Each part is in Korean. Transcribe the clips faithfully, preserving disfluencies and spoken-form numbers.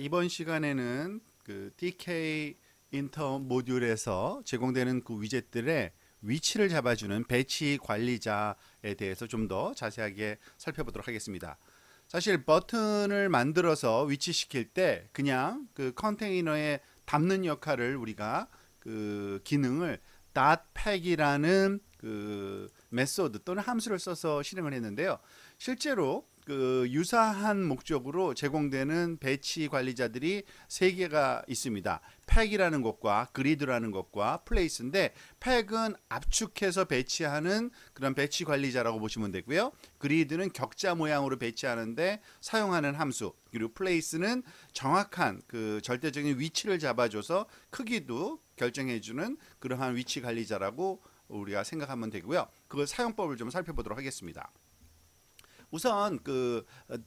이번 시간에는 그 티케이 인터 모듈에서 제공되는 그 위젯들의 위치를 잡아주는 배치 관리자에 대해서 좀 더 자세하게 살펴보도록 하겠습니다. 사실 버튼을 만들어서 위치시킬 때 그냥 그 컨테이너에 담는 역할을 우리가 그 기능을 .pac이라는 그 메소드 또는 함수를 써서 실행을 했는데요. 실제로 그 유사한 목적으로 제공되는 배치 관리자들이 세 개가 있습니다. 팩이라는 것과 그리드라는 것과 플레이스인데, 팩은 압축해서 배치하는 그런 배치 관리자라고 보시면 되고요. 그리드는 격자 모양으로 배치하는데 사용하는 함수, 그리고 플레이스는 정확한 그 절대적인 위치를 잡아줘서 크기도 결정해주는 그러한 위치 관리자라고 우리가 생각하면 되고요. 그 사용법을 좀 살펴보도록 하겠습니다. 우선 그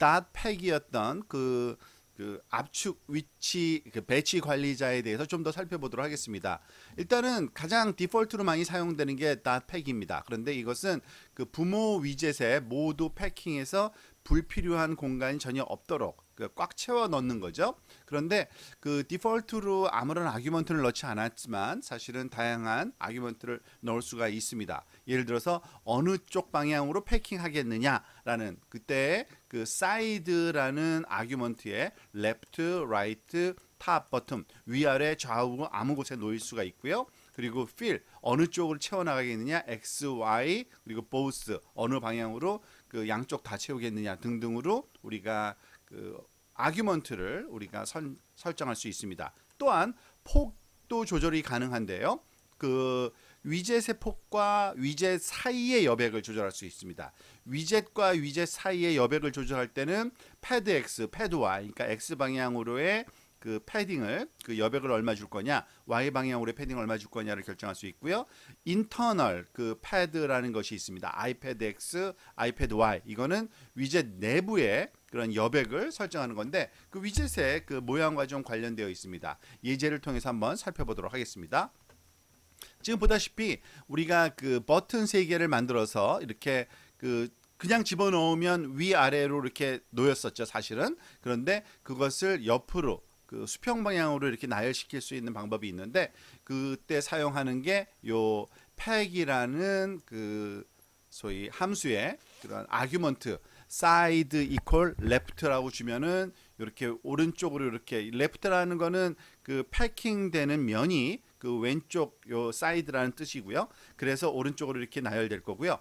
닷팩이었던 그, 그 압축 위치 그 배치 관리자에 대해서 좀 더 살펴보도록 하겠습니다. 일단은 가장 디폴트로 많이 사용되는 게 닷팩입니다. 그런데 이것은 그 부모 위젯에 모두 패킹해서 불필요한 공간이 전혀 없도록 꽉 채워 넣는 거죠. 그런데 그 디폴트로 아무런 아규먼트를 넣지 않았지만 사실은 다양한 아규먼트를 넣을 수가 있습니다. 예를 들어서 어느 쪽 방향으로 패킹하겠느냐라는 그때 그 사이드라는 아규먼트에 레프트, 라이트, 탑, 버튼 위아래 좌우 아무 곳에 놓일 수가 있고요. 그리고 fill 어느 쪽으로 채워나가겠느냐, x, y 그리고 both 어느 방향으로 그 양쪽 다 채우겠느냐 등등으로 우리가 그 아규먼트를 우리가 선, 설정할 수 있습니다. 또한 폭도 조절이 가능한데요. 그 위젯의 폭과 위젯 사이의 여백을 조절할 수 있습니다. 위젯과 위젯 사이의 여백을 조절할 때는 패드 X, 패드 Y, 그러니까 X 방향으로의 그 패딩을 그 여백을 얼마 줄 거냐, Y 방향으로의 패딩을 얼마 줄 거냐를 결정할 수 있고요. 인터널 그 패드라는 것이 있습니다. 아이패드 X, 아이패드 Y 이거는 위젯 내부에 그런 여백을 설정하는 건데 그 위젯의 그 모양과 좀 관련되어 있습니다. 예제를 통해서 한번 살펴보도록 하겠습니다. 지금 보다시피 우리가 그 버튼 세 개를 만들어서 이렇게 그 그냥 집어넣으면 위아래로 이렇게 놓였었죠, 사실은. 그런데 그것을 옆으로 그 수평 방향으로 이렇게 나열시킬 수 있는 방법이 있는데, 그때 사용하는 게 요 팩이라는 그 소위 함수의 그런 아규먼트 사이드 이퀄 레프트라고 주면은 이렇게 오른쪽으로 이렇게 레프트라는 거는 그 패킹되는 면이 그 왼쪽 요 사이드라는 뜻이고요. 그래서 오른쪽으로 이렇게 나열될 거고요.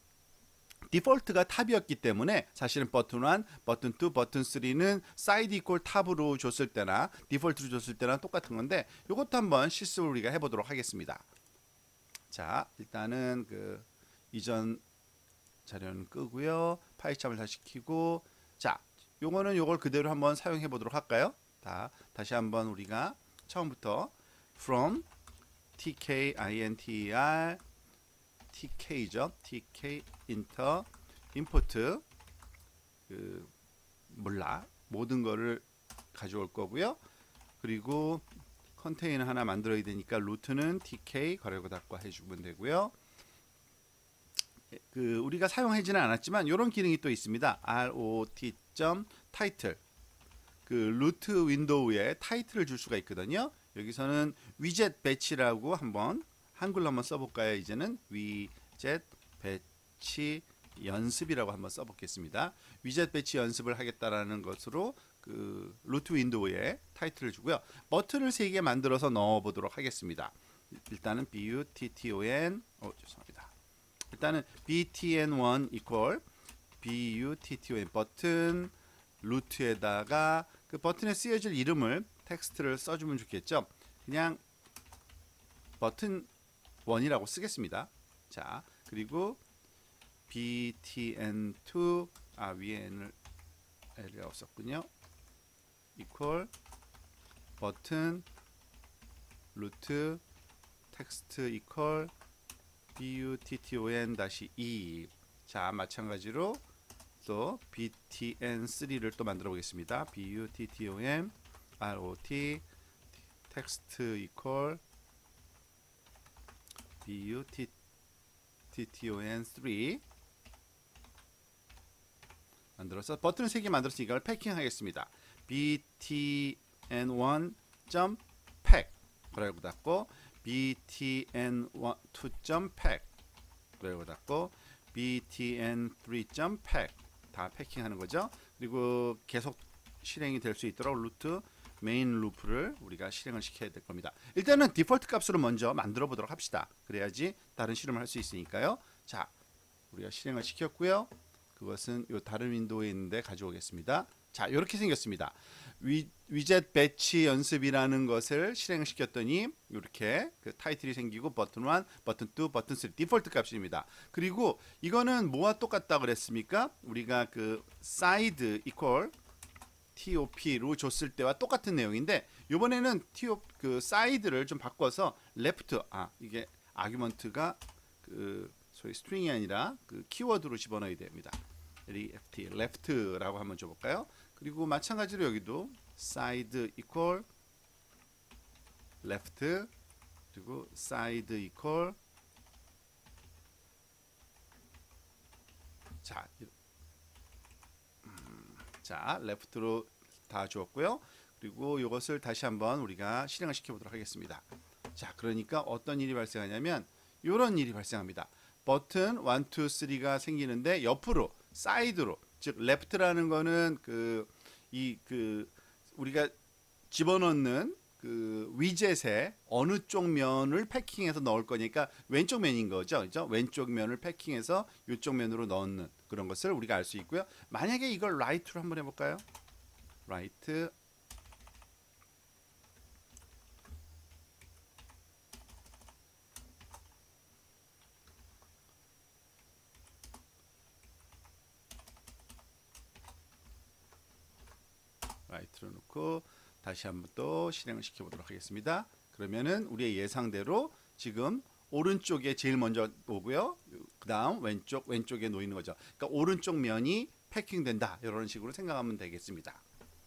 디폴트가 탑이었기 때문에 사실은 버튼 일, 버튼 이, 버튼 삼는 사이드 이퀄 탑으로 줬을 때나 디폴트로 줬을 때나 똑같은 건데, 이것도 한번 실습을 우리가 해보도록 하겠습니다. 자, 일단은 그 이전 자료는 끄고요. 파이참을 다시 켜고, 자, 요거는 요걸 그대로 한번 사용해 보도록 할까요? 다 다시 한번 우리가 처음부터 from tkinter tk죠. tk inter import 그 몰라 모든 거를 가져올 거고요. 그리고 컨테이너 하나 만들어야 되니까 루트는 tk 가로고 닫고 해주면 되고요. 그 우리가 사용하지는 않았지만 이런 기능이 또 있습니다. rot.title 그 루트 윈도우에 타이틀을 줄 수가 있거든요. 여기서는 위젯 배치라고 한번 한글로 한번 써볼까요? 이제는 위젯 배치 연습이라고 한번 써보겠습니다. 위젯 배치 연습을 하겠다라는 것으로 그 루트 윈도우에 타이틀을 주고요. 버튼을 세 개 만들어서 넣어보도록 하겠습니다. 일단은 button 어 죄송합니다. 일단은 btn 원 equal button 버튼 루트에다가 그 버튼에 쓰여질 이름을 텍스트를 써주면 좋겠죠. 그냥 버튼 일이라고 쓰겠습니다. 자, 그리고 btn 투 아 위에 n을 l이 없었군요. equal 버튼 루트 텍스트 equal button 이. 자, 마찬가지로 또 btn 쓰리를 또 만들어 보겠습니다. button rot 텍스트 equal button 쓰리 만들어서 버튼을 세 개 만들었으니까 이걸 패킹하겠습니다. bt 원 점 팩 그리고 닫고 btn 투 점 팩 그리고 닫고 btn 쓰리 점 팩 다 패킹하는 거죠. 그리고 계속 실행이 될 수 있도록 루트 메인 루프를 우리가 실행을 시켜야 될 겁니다. 일단은 디폴트 값으로 먼저 만들어 보도록 합시다. 그래야지 다른 실험을 할 수 있으니까요. 자, 우리가 실행을 시켰고요. 그것은 요 다른 윈도우에 있는데 가져오겠습니다. 자, 이렇게 생겼습니다. 위, 위젯 배치 연습이라는 것을 실행을 시켰더니 이렇게 그 타이틀이 생기고 버튼 일, 버튼 이, 버튼 삼 디폴트 값입니다. 그리고 이거는 뭐와 똑같다 그랬습니까? 우리가 그 사이드 이퀄 티오피로 줬을 때와 똑같은 내용인데 이번에는 티오 그 사이드를 좀 바꿔서 레프트 아 이게 아규먼트가 그 소위 스트링이 아니라 그 키워드로 집어넣어야 됩니다. 레프트 레프트라고 한번 줘볼까요? 그리고 마찬가지로 여기도 사이드 이퀄 레프트 그리고 사이드 이퀄 자, 음, 자 레프트로 다 주었고요. 그리고 이것을 다시 한번 우리가 실행을 시켜보도록 하겠습니다. 자, 그러니까 어떤 일이 발생하냐면 이런 일이 발생합니다. 버튼 일, 이, 삼가 생기는데 옆으로 사이드로 즉 레프트라는 거는 그 이 그 우리가 집어넣는 그 위젯에 어느 쪽 면을 패킹해서 넣을 거니까 왼쪽 면인 거죠. 그죠? 왼쪽 면을 패킹해서 이쪽 면으로 넣는 그런 것을 우리가 알 수 있고요. 만약에 이걸 라이트로 한번 해볼까요? 라이트 라이트로 놓고 다시 한번 또 실행을 시켜보도록 하겠습니다. 그러면은 우리의 예상대로 지금 오른쪽에 제일 먼저 오고요. 그 다음 왼쪽 왼쪽에 놓이는 거죠. 그러니까 오른쪽 면이 패킹된다 이런 식으로 생각하면 되겠습니다.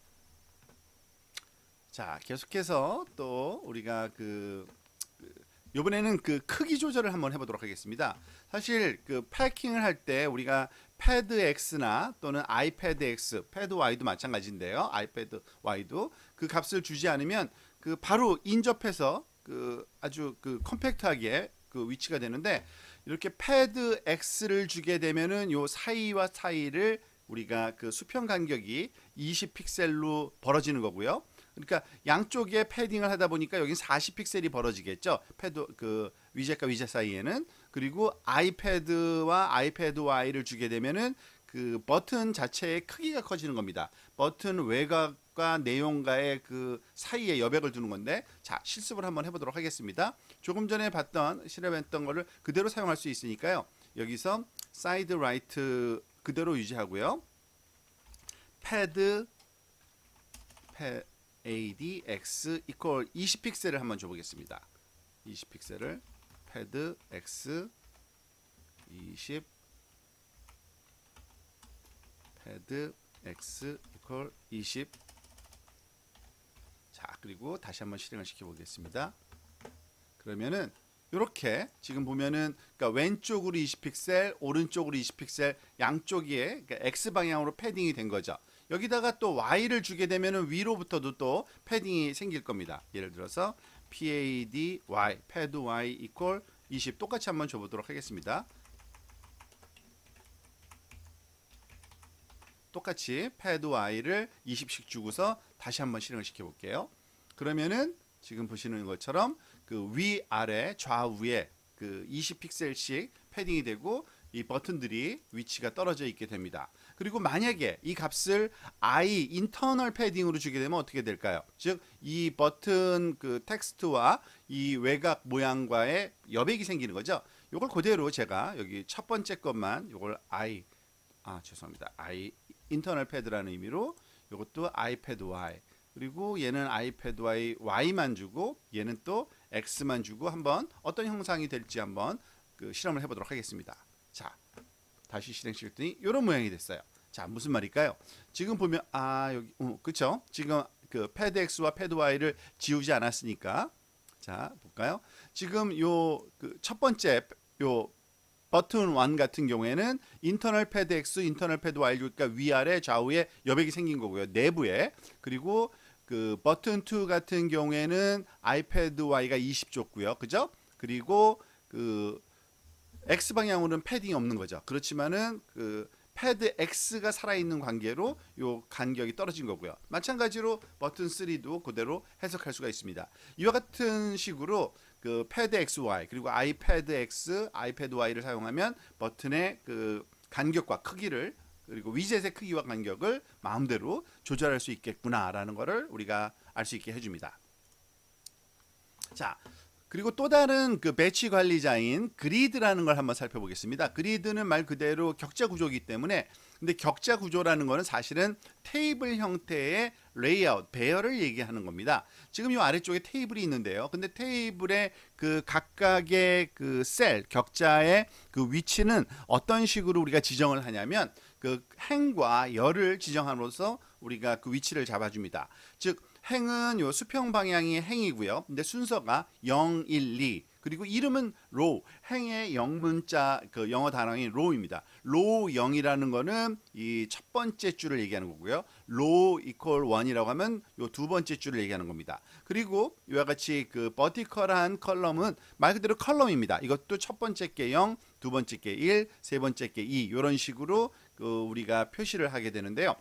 자, 계속해서 또 우리가 그, 그 이번에는 그 크기 조절을 한번 해보도록 하겠습니다. 사실 그 패킹을 할 때 우리가 패드 X나 또는 아이패드 X, 패드 Y도 마찬가지인데요. 아이패드 Y도 그 값을 주지 않으면 그 바로 인접해서 그 아주 그 컴팩트하게 그 위치가 되는데 이렇게 패드 X를 주게 되면은 요 사이와 사이를 우리가 그 수평 간격이 이십 픽셀로 벌어지는 거고요. 그러니까 양쪽에 패딩을 하다 보니까 여기 사십 픽셀이 벌어지겠죠. 패드 그 위젯과 위젯 사이에는. 그리고 아이패드와 아이패드 Y를 주게 되면은 그 버튼 자체의 크기가 커지는 겁니다. 버튼 외곽과 내용과의 그 사이에 여백을 두는 건데 자, 실습을 한번 해보도록 하겠습니다. 조금 전에 봤던 실험했던 거를 그대로 사용할 수 있으니까요. 여기서 사이드 라이트 그대로 유지하고요. 패드 패 adx 이퀄 이십 픽셀을 한번 줘보겠습니다. 이십 픽셀을 패드 x 이십 패드 x 이퀄 이십 자, 그리고 다시 한번 실행을 시켜보겠습니다. 그러면은 이렇게 지금 보면은 그러니까 왼쪽으로 이십 픽셀 오른쪽으로 이십 픽셀 양쪽에 그러니까 X 방향으로 패딩이 된 거죠. 여기다가 또 Y를 주게 되면은 위로부터도 또 패딩이 생길 겁니다. 예를 들어서 패드 Y, 패드 Y 이퀄 이십 똑같이 한번 줘보도록 하겠습니다. 똑같이 패드 Y를 이십씩 주고서 다시 한번 실행을 시켜볼게요. 그러면은 지금 보시는 것처럼 그 위아래 좌우에 그 이십 픽셀씩 패딩이 되고 이 버튼들이 위치가 떨어져 있게 됩니다. 그리고 만약에 이 값을 I 인터널 패딩으로 주게 되면 어떻게 될까요? 즉 이 버튼 그 텍스트와 이 외곽 모양과의 여백이 생기는 거죠. 이걸 그대로 제가 여기 첫 번째 것만 이걸 I 아 죄송합니다. I 인터널 패드라는 의미로 이것도 아이패드 Y 그리고 얘는 아이패드 Y Y만 주고 얘는 또 X만 주고 한번 어떤 형상이 될지 한번 그 실험을 해보도록 하겠습니다. 자, 다시 실행시켰더니 이런 모양이 됐어요. 자, 무슨 말일까요? 지금 보면 아 여기 어, 그쵸? 지금 그 패드 X와 패드 Y를 지우지 않았으니까 자 볼까요? 지금 요 그 첫 번째 요 버튼 일 같은 경우에는 인터널 패드 X, 인터널 패드 Y 그러니까 위아래 좌우에 여백이 생긴 거고요. 내부에 그리고 그 버튼 투 같은 경우에는 아이패드 Y가 이십 줬고요. 그죠? 그리고 그 X 방향으로는 패딩이 없는 거죠. 그렇지만은 그 패드 X가 살아있는 관계로 요 간격이 떨어진 거고요. 마찬가지로 버튼 쓰리도 그대로 해석할 수가 있습니다. 이와 같은 식으로 그 패드 엑스 와이 그리고 아이패드 X, 아이패드 Y를 사용하면 버튼의 그 간격과 크기를 그리고 위젯의 크기와 간격을 마음대로 조절할 수 있겠구나라는 것을 우리가 알 수 있게 해줍니다. 자, 그리고 또 다른 그 배치 관리자인 그리드라는 걸 한번 살펴보겠습니다. 그리드는 말 그대로 격자 구조이기 때문에 근데 격자 구조라는 거는 사실은 테이블 형태의 레이아웃, 배열을 얘기하는 겁니다. 지금 이 아래쪽에 테이블이 있는데요. 근데 테이블의 그 각각의 그 셀, 격자의 그 위치는 어떤 식으로 우리가 지정을 하냐면 그 행과 열을 지정함으로써 우리가 그 위치를 잡아줍니다. 즉 행은 요 수평 방향이 행이고요. 근데 순서가 영, 일, 이 그리고 이름은 로우, 행의 영문자 그 영어 단어인 로우입니다. 로우 영이라는 거는 이 첫 번째 줄을 얘기하는 거고요. 로우 이퀄 원이라고 하면 요 두 번째 줄을 얘기하는 겁니다. 그리고 이와 같이 그 버티컬한 컬럼은 말 그대로 컬럼입니다. 이것도 첫 번째 게 영, 두 번째 게 일, 세 번째 게 이 이런 식으로 그 우리가 표시를 하게 되는데요.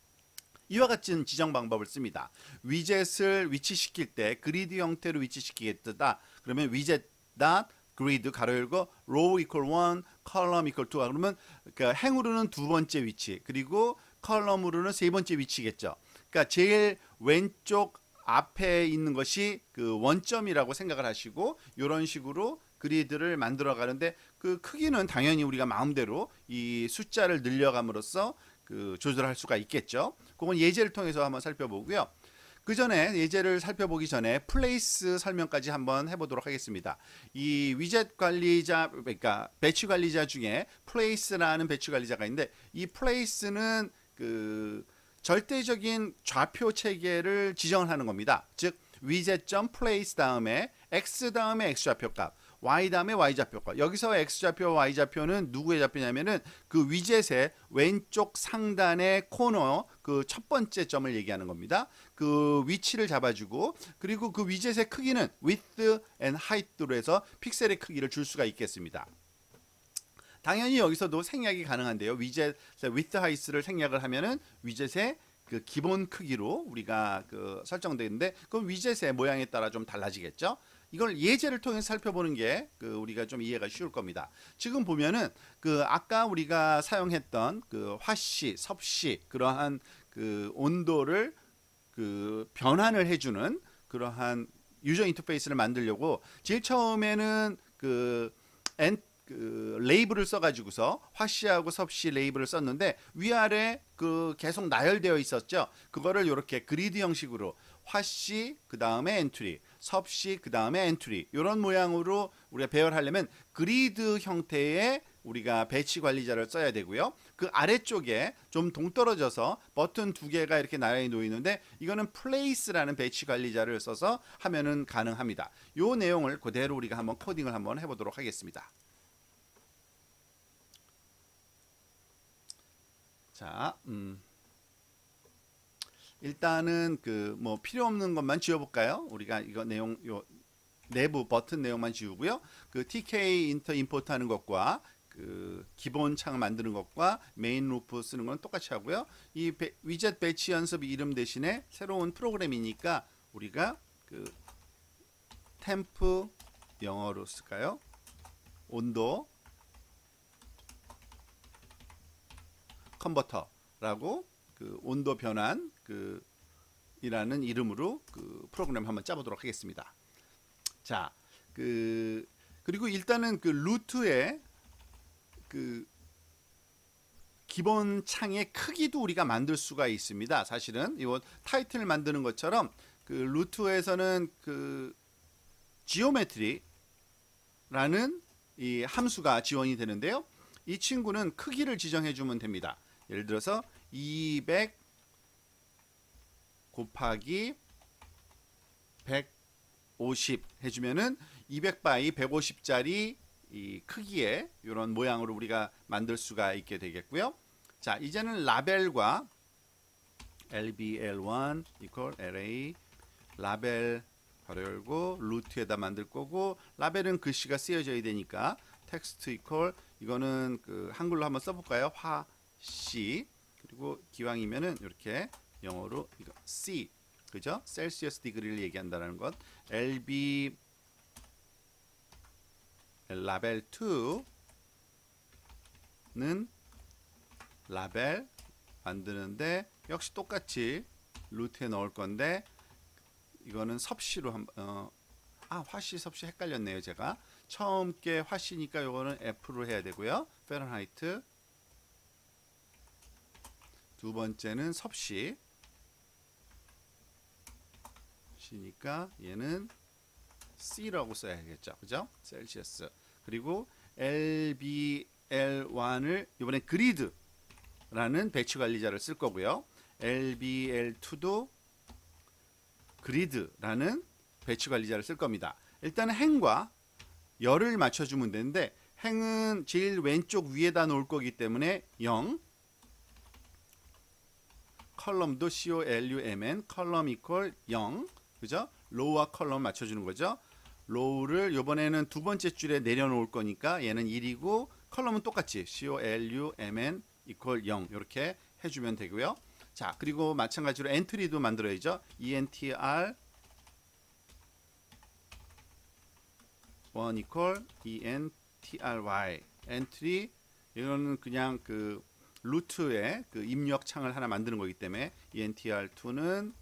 이와 같은 지정 방법을 씁니다. 위젯을 위치시킬 때 그리드 형태로 위치시키겠다. 그러면 위젯 닷 그리드 가로 열고 row equal one, column equal two. 그러면 그 행으로는 두 번째 위치, 그리고 컬럼으로는 세 번째 위치겠죠. 그러니까 제일 왼쪽 앞에 있는 것이 그 원점이라고 생각을 하시고 이런 식으로 그리드를 만들어 가는데 그 크기는 당연히 우리가 마음대로 이 숫자를 늘려감으로써 그 조절할 수가 있겠죠. 그건 예제를 통해서 한번 살펴보고요. 그 전에 예제를 살펴보기 전에 플레이스 설명까지 한번 해보도록 하겠습니다. 이 위젯 관리자, 그러니까 배치 관리자 중에 플레이스라는 배치 관리자가 있는데 이 플레이스는 그 절대적인 좌표 체계를 지정을 하는 겁니다. 즉 위젯.place 다음에 x 다음에 x 좌표값, y 다음에 y 좌표값. 여기서 x 좌표, y 좌표는 누구의 좌표냐면은 그 위젯의 왼쪽 상단의 코너 그 첫 번째 점을 얘기하는 겁니다. 그 위치를 잡아주고 그리고 그 위젯의 크기는 width and height로 해서 픽셀의 크기를 줄 수가 있겠습니다. 당연히 여기서도 생략이 가능한데요. 위젯 width height를 생략을 하면은 위젯의 그 기본 크기로 우리가 그 설정되는데 그 위젯의 모양에 따라 좀 달라지겠죠. 이걸 예제를 통해서 살펴보는 게 그 우리가 좀 이해가 쉬울 겁니다. 지금 보면은 그 아까 우리가 사용했던 그 화씨, 섭씨 그러한 그 온도를 그 변환을 해주는 그러한 유저 인터페이스를 만들려고 제일 처음에는 그 엔 그 레이블을 써가지고서 화씨하고 섭씨 레이블을 썼는데 위아래 그 계속 나열되어 있었죠. 그거를 이렇게 그리드 형식으로 화씨 그 다음에 엔트리, 섭씨 그 다음에 엔트리 이런 모양으로 우리가 배열하려면 그리드 형태의 우리가 배치 관리자를 써야 되고요. 그 아래쪽에 좀 동떨어져서 버튼 두 개가 이렇게 나란히 놓이는데 이거는 플레이스라는 배치 관리자를 써서 하면은 가능합니다. 이 내용을 그대로 우리가 한번 코딩을 한번 해보도록 하겠습니다. 자, 음. 일단은 그 뭐 필요 없는 것만 지워볼까요? 우리가 이거 내용 요 내부 버튼 내용만 지우고요. 그 티케이 인터 임포트 하는 것과 그 기본 창 만드는 것과 메인 루프 쓰는 건 똑같이 하고요. 이 배, 위젯 배치 연습 이름 대신에 새로운 프로그램이니까 우리가 그 템프 영어로 쓸까요? 온도 컨버터라고 그 온도 변환 그 이라는 이름으로 그 프로그램 한번 짜보도록 하겠습니다. 자, 그 그리고 일단은 그 루트의 그 기본 창의 크기도 우리가 만들 수가 있습니다. 사실은 이 타이틀을 만드는 것처럼 그 루트에서는 그 지오메트리라는 이 함수가 지원이 되는데요. 이 친구는 크기를 지정해 주면 됩니다. 예를 들어서 이백 곱하기 백오십 해주면은 이백 바이 백오십짜리 이 크기의 이런 모양으로 우리가 만들 수가 있게 되겠고요. 자, 이제는 라벨과 엘비엘원 이퀄 엘에이 라벨 가로 열고 루트에다 만들 거고, 라벨은 글씨가 쓰여져야 되니까 텍스트 이퀄 이거는 그 한글로 한번 써볼까요? 화씨, 그리고 기왕이면은 이렇게 영어로 이거 C, 그죠? 셀시어스 디그리를 얘기한다는 것. 엘비 라벨 이는 라벨 만드는데 역시 똑같이 루트에 넣을 건데, 이거는 섭씨로 한 어, 아 화씨 섭씨 헷갈렸네요. 제가 처음 게 화씨니까 이거는 F로 해야 되고요. 페런하이트. 두 번째는 섭씨 시니까 얘는 C라고 써야겠죠, 그죠? 셀시어스. 그리고 엘비엘원을 이번에 그리드라는 배치 관리자를 쓸 거고요. 엘비엘이도 그리드라는 배치 관리자를 쓸 겁니다. 일단 행과 열을 맞춰주면 되는데, 행은 제일 왼쪽 위에다 놓을 거기 때문에 영, 컬럼도 column, 컬럼 이퀄 영, 그죠? 로우와 컬럼 맞춰주는 거죠. 로우를 이번에는 두 번째 줄에 내려놓을 거니까 얘는 일이고, 컬럼은 똑같이 column 이퀄 영 이렇게 해주면 되고요. 자, 그리고 마찬가지로 엔트리도 만들어야죠. entr 원 이퀄 entry 엔트리, 이거는 그냥 그 루트에 그 입력 창을 하나 만드는 거기 때문에 entr2는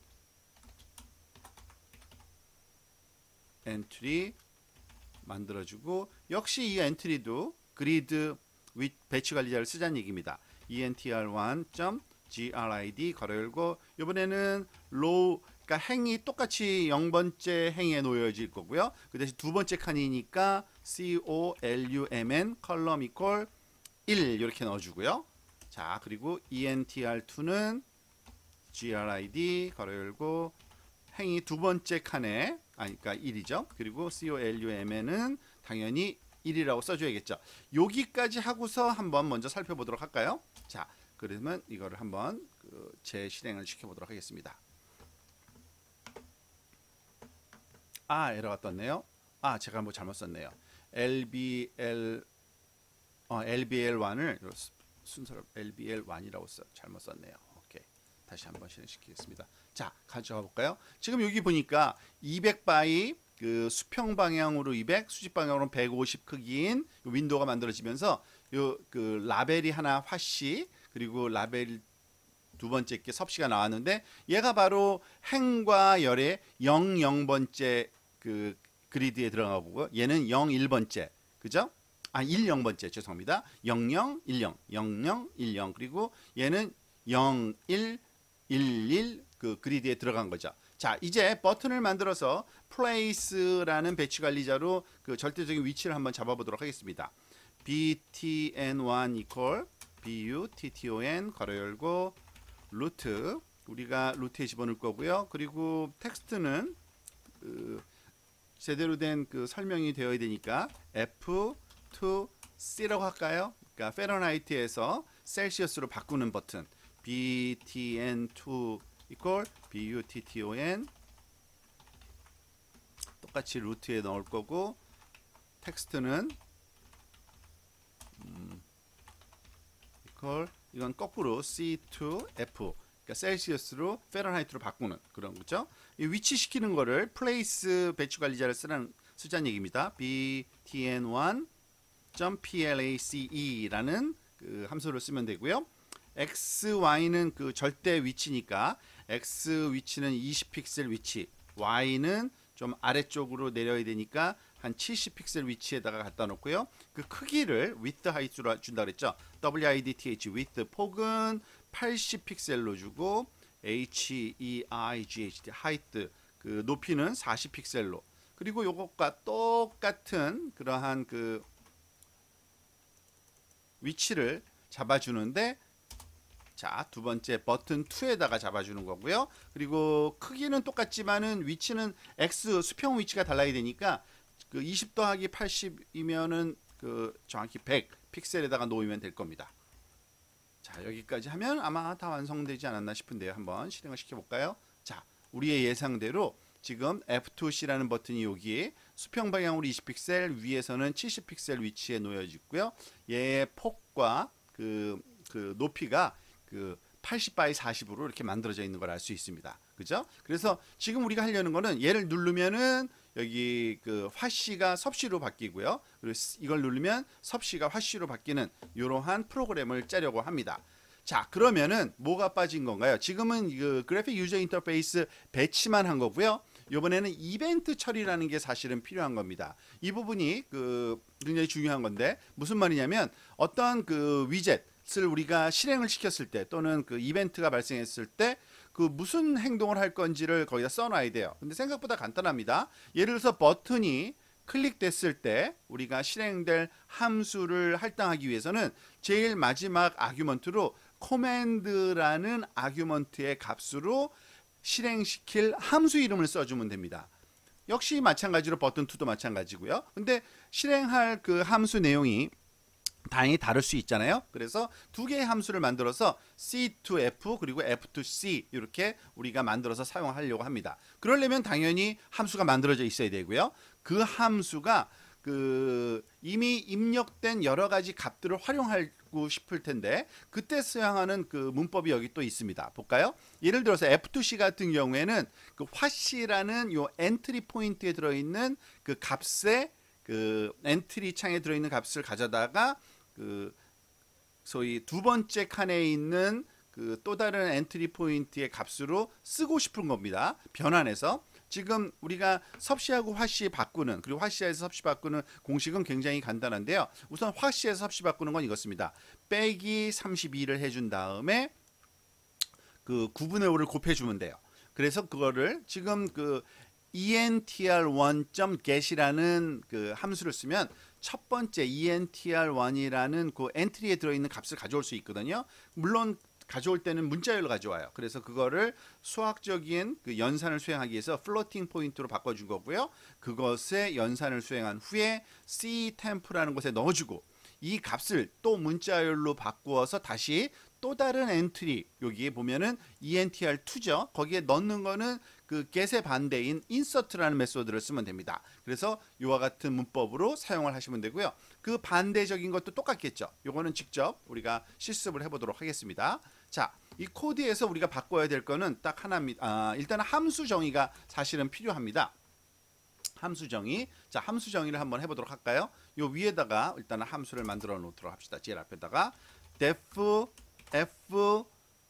엔트리 만들어주고, 역시 이 엔트리도 그리드 윗 배치 관리자를 쓰자는 얘기입니다. entr1. grid 가로 열고, 이번에는 로우, 그러니까 행이 똑같이 영 번째 행에 놓여질 거고요. 그 대신 두 번째 칸이니까 column 컬럼 이퀄 일 이렇게 넣어주고요. 자, 그리고 entr2는 grid 가로 열고, 행이 두 번째 칸에, 아니 그러니까 일이죠. 그리고 column은 당연히 일이라고 써줘야겠죠. 여기까지 하고서 한번 먼저 살펴보도록 할까요? 자, 그러면 이거를 한번 그 재실행을 시켜보도록 하겠습니다. 아, 에러가 떴네요. 아, 제가 뭐 잘못 썼네요. 엘비엘 어, 엘비엘원을 순서를 엘비엘원이라고 써 잘못 썼네요. 오케이, 다시 한번 실행시키겠습니다. 자, 가져가 볼까요? 지금 여기 보니까 이백 바이 그 수평 방향으로 이백, 수직 방향으로 백오십 크기인 윈도우가 만들어지면서 요 그 라벨이 하나 화씨, 그리고 라벨 두 번째 게 섭씨가 나왔는데, 얘가 바로 행과 열의 영, 영 번째 그 그리드에 들어가고, 얘는 영, 일 번째, 그죠? 아, 일, 영 번째, 죄송합니다. 영, 영, 일, 영, 영, 영, 일, 영, 그리고 얘는 영, 일, 일, 일 그 그리드에 들어간 거죠. 자, 이제 버튼을 만들어서 place라는 배치 관리자로 그 절대적인 위치를 한번 잡아보도록 하겠습니다. btn1 equal button 가로 열고 루트, 우리가 루트에 집어넣을 거고요. 그리고 텍스트는 그 제대로 된 그 설명이 되어야 되니까 에프 투 씨라고 할까요? 그러니까 페런하이트에서 셀시어스로 바꾸는 버튼 btn2 equal button, 똑같이 루트에 넣을 거고, 텍스트는 음, equal, 이건 거꾸로 씨 투 에프, 그러니까 셀시어스로 페런하이트로 바꾸는 그런 거죠. 이 위치시키는 거를 place 배치 관리자를 쓰는 쓰자는 얘기입니다. btn1.place라는 그 함수를 쓰면 되고요. xy는 그 절대 위치니까 x 위치는 이십 픽셀 위치, y는 좀 아래쪽으로 내려야 되니까 한 칠십 픽셀 위치에다가 갖다 놓고요. 그 크기를 width height로 준다 그랬죠. width width, 폭은 팔십 픽셀로 주고, height height 그 높이는 사십 픽셀로, 그리고 요것과 똑같은 그러한 그 위치를 잡아주는데, 자, 두 번째 버튼 이에다가 잡아주는 거고요. 그리고 크기는 똑같지만은 위치는 x 수평 위치가 달라야 되니까 그 이십 더하기 팔십이면은 그 정확히 백 픽셀에다가 놓으면 될 겁니다. 자, 여기까지 하면 아마 다 완성되지 않았나 싶은데요. 한번 실행을 시켜볼까요? 자, 우리의 예상대로 지금 에프 투 씨라는 버튼이 여기 수평 방향으로 이십 픽셀, 위에서는 칠십 픽셀 위치에 놓여지고요. 얘의 폭과 그, 그 높이가 그 팔십 바이 사십으로 이렇게 만들어져 있는 걸 알 수 있습니다. 그죠? 그래서 지금 우리가 하려는 거는 얘를 누르면은 여기 그 화씨가 섭씨로 바뀌고요. 그리고 이걸 누르면 섭씨가 화씨로 바뀌는 이러한 프로그램을 짜려고 합니다. 자, 그러면은 뭐가 빠진 건가요? 지금은 그 그래픽 유저 인터페이스 배치만 한 거고요. 이번에는 이벤트 처리라는 게 사실은 필요한 겁니다. 이 부분이 그 굉장히 중요한 건데 무슨 말이냐면 어떤 그 위젯을 우리가 실행을 시켰을 때 또는 그 이벤트가 발생했을 때 그 무슨 행동을 할 건지를 거기다 써놔야 돼요. 근데 생각보다 간단합니다. 예를 들어서 버튼이 클릭됐을 때 우리가 실행될 함수를 할당하기 위해서는 제일 마지막 아규먼트로 command라는 아규먼트의 값으로 실행시킬 함수 이름을 써주면 됩니다. 역시 마찬가지로 버튼 이도 마찬가지고요. 근데 실행할 그 함수 내용이 다행히 다를 수 있잖아요. 그래서 두 개의 함수를 만들어서 씨 투 에프 그리고 에프 투 씨 이렇게 우리가 만들어서 사용하려고 합니다. 그러려면 당연히 함수가 만들어져 있어야 되고요. 그 함수가 그 이미 입력된 여러 가지 값들을 활용하고 싶을 텐데 그때 사용하는 그 문법이 여기 또 있습니다. 볼까요? 예를 들어서 에프 투 씨 같은 경우에는 그 화씨라는 요 엔트리 포인트에 들어있는 그 값에 그 엔트리 창에 들어있는 값을 가져다가 그 소위 두 번째 칸에 있는 그 또 다른 엔트리 포인트의 값으로 쓰고 싶은 겁니다. 변환해서 지금 우리가 섭씨하고 화씨 바꾸는 그리고 화씨에서 섭씨 바꾸는 공식은 굉장히 간단한데요. 우선 화씨에서 섭씨 바꾸는 건 이것입니다. 빼기 삼십이를 해준 다음에 그 구분의 오를 곱해주면 돼요. 그래서 그거를 지금 그 엔트r 원 점 get이라는 그 함수를 쓰면 첫 번째 엔트r 원이라는 그 엔트리에 들어있는 값을 가져올 수 있거든요. 물론 가져올 때는 문자열로 가져와요. 그래서 그거를 수학적인 그 연산을 수행하기 위해서 플로팅 포인트로 바꿔준 거고요. 그것에 연산을 수행한 후에 ctem프라는 곳에 넣어주고 이 값을 또 문자열로 바꾸어서 다시 또 다른 엔트리 여기에 보면은 엔트r 투죠. 거기에 넣는 거는 그 get의 반대인 insert라는 메소드를 쓰면 됩니다. 그래서 이와 같은 문법으로 사용을 하시면 되고요. 그 반대적인 것도 똑같겠죠. 요거는 직접 우리가 실습을 해보도록 하겠습니다. 자, 이 코드에서 우리가 바꿔야 될 거는 딱 하나입니다. 아, 일단 함수 정의가 사실은 필요합니다. 함수 정의. 자, 함수 정의를 한번 해보도록 할까요? 요 위에다가 일단 함수를 만들어 놓도록 합시다. 제일 앞에다가 def f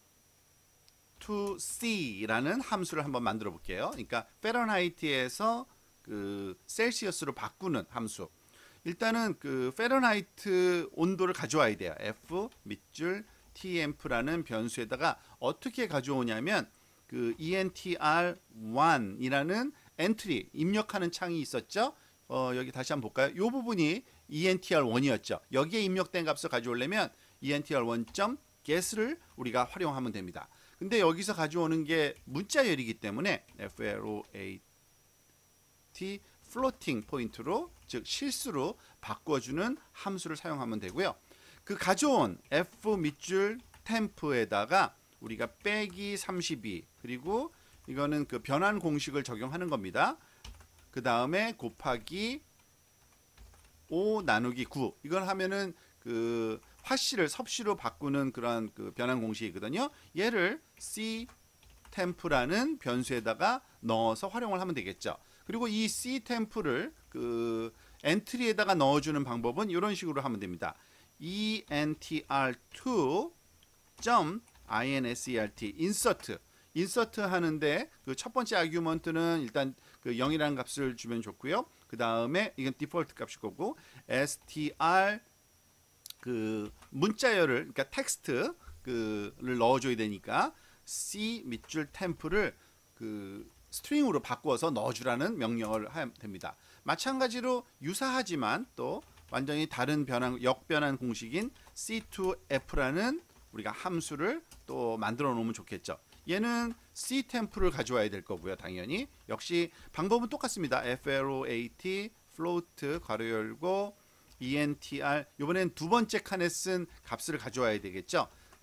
투 씨라는 함수를 한번 만들어 볼게요. 그러니까 파렌하이트에서 그 셀시어스로 바꾸는 함수. 일단은 그 파렌하이트 온도를 가져와야 돼요. f 밑줄 temp라는 변수에다가 어떻게 가져오냐면 그 엔트r 원이라는 엔트리 입력하는 창이 있었죠. 어, 여기 다시 한번 볼까요? 이 부분이 엔트r 원이었죠. 여기에 입력된 값을 가져오려면 엔트r 원 점 get을 우리가 활용하면 됩니다. 근데 여기서 가져오는 게 문자열이기 때문에 float floating 포인트로 즉 실수로 바꿔주는 함수를 사용하면 되고요. 그 가져온 f 밑줄 temp에다가 우리가 빼기 삼십이 그리고 이거는 그 변환 공식을 적용하는 겁니다. 그 다음에 곱하기 오 나누기 구 이걸 하면은 그 화씨를 섭씨로 바꾸는 그런 그 변환 공식이거든요. 얘를 ctem프라는 변수에다가 넣어서 활용을 하면 되겠죠. 그리고 이 ctem프를 그 엔트리에다가 넣어주는 방법은 이런 식으로 하면 됩니다. 엔트r 투 점 insert insert insert 하는데 그 첫 번째 아규먼트는 일단 그 영이라는 값을 주면 좋고요. 그 다음에 이건 디폴트 값일 거고 str 그 문자열을 그러니까 텍스트 그를 넣어줘야 되니까 c 밑줄 템프를 그 스트링으로 바꾸어서 넣어주라는 명령을 하면 됩니다. 마찬가지로 유사하지만 또 완전히 다른 변환 역변환 공식인 씨 투 에프라는 우리가 함수를 또 만들어 놓으면 좋겠죠. 얘는 ctem프를 가져와야 될 거고요. 당연히 역시 방법은 똑같습니다. float float 괄호 열고 엔트r 이번엔 두 번째 칸에 쓴 값을 가져와야 되겠죠.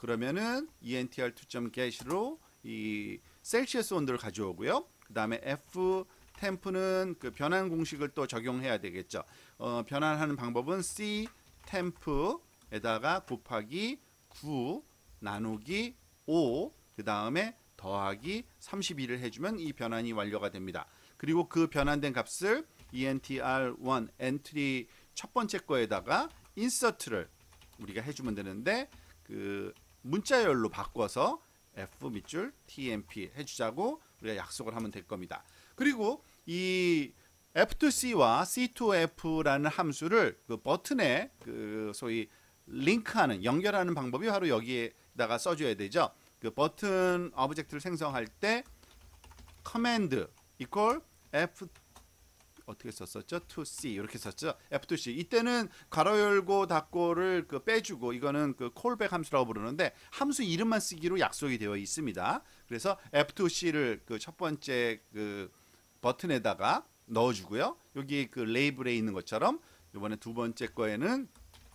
그러면은 이엔티알 투.get으로 이 셀시어스 온도를 가져오고요. 그 다음에 F 템프는 그 변환 공식을 또 적용해야 되겠죠. 어, 변환하는 방법은 C 템프에다가 곱하기 구 나누기 오 그 다음에 더하기 삼십이를 해주면 이 변환이 완료가 됩니다. 그리고 그 변환된 값을 이엔티알 원 엔트리 첫 번째 거에다가 인서트를 우리가 해주면 되는데 그 문자열로 바꿔서 F 밑줄 티엠피 해주자고 우리가 약속을 하면 될 겁니다. 그리고 이 에프 투 씨와 씨 투 에프라는 함수를 그 버튼에 그 소위 링크하는 연결하는 방법이 바로 여기에다가 써줘야 되죠. 그 버튼 오브젝트를 생성할 때 command equal F 어떻게 썼었죠? 투 씨 이렇게 썼죠. 에프 투 씨 이때는 괄호 열고 닫고를 그 빼주고 이거는 그 콜백 함수라고 부르는데 함수 이름만 쓰기로 약속이 되어 있습니다. 그래서 에프 투 씨를 그 첫 번째 그 버튼에다가 넣어주고요. 여기 그 레이블에 있는 것처럼 이번에 두 번째 거에는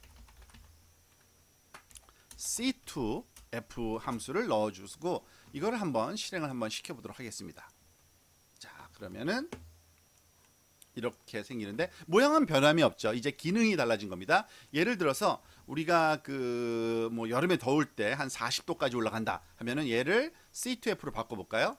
씨 투 에프 함수를 넣어주고 이거를 한번 실행을 한번 시켜보도록 하겠습니다. 자 그러면은 이렇게 생기는데 모양은 변함이 없죠. 이제 기능이 달라진 겁니다. 예를 들어서 우리가 그 뭐 여름에 더울 때 한 사십 도까지 올라간다 하면은 얘를 씨 투 에프로 바꿔볼까요?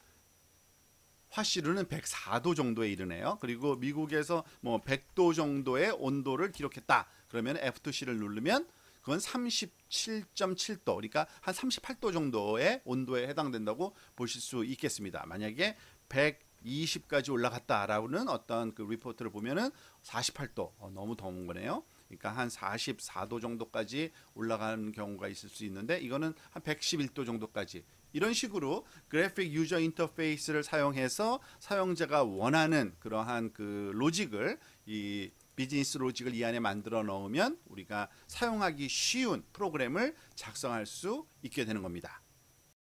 화씨로는 백사 도 정도에 이르네요. 그리고 미국에서 뭐 백 도 정도의 온도를 기록했다. 그러면 에프 투 씨를 누르면 그건 삼십칠 점 칠 도, 그러니까 한 삼십팔 도 정도의 온도에 해당된다고 보실 수 있겠습니다. 만약에 백이십까지 올라갔다라는 어떤 그 리포트를 보면은 사십팔 도, 어, 너무 더운 거네요. 그러니까 한 사십사 도 정도까지 올라가는 경우가 있을 수 있는데 이거는 한 백십일 도 정도까지 이런 식으로 그래픽 유저 인터페이스를 사용해서 사용자가 원하는 그러한 그 로직을 이 비즈니스 로직을 이 안에 만들어 넣으면 우리가 사용하기 쉬운 프로그램을 작성할 수 있게 되는 겁니다.